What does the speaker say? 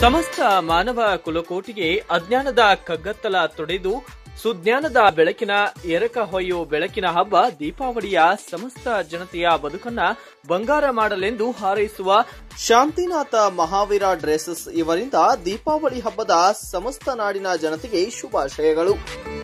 ಸಮಸ್ತ ಮಾನವ ಕುಲಕೋಟಿಗೆ ಅಜ್ಞಾನದ ಕಗ್ಗತ್ತಲ ತೊಡೆದು ಸುಜ್ಞಾನದ ಬೆಳಕಿನ ಎರಕ ಹೊಯ್ಯೋ ಬೆಳಕಿನ ಹಬ್ಬ ದೀಪಾವಳಿಯ ಸಮಸ್ತ ಜನತೆಯ ಬದುಕನ್ನ ಬಂಗಾರ ಮಾಡಲೆಂದು ಹಾರೈಸುವ ಶಾಂತಿನಾಥ ಮಹಾವೀರ ಡ್ರೆಸಸ್ ಇವರಿಂದ ದೀಪಾವಳಿ ಹಬ್ಬದ ಸಮಸ್ತ ನಾಡಿನ ಜನತೆಗೆ ಶುಭಾಶಯಗಳು.